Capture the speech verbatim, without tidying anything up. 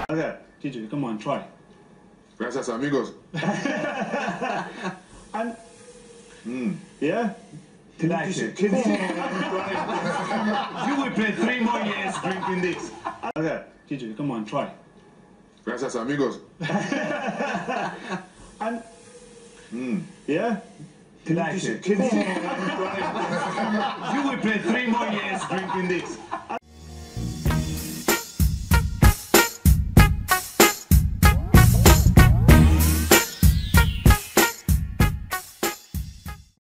Okay, Gigi, come on, try. Gracias, amigos. And Mm. yeah, Like it. Can you, you will play three more years drinking this. Okay, Gigi, come on, try. Gracias, amigos. And Mm. yeah, Like it. Can you, you will play three more years drinking this.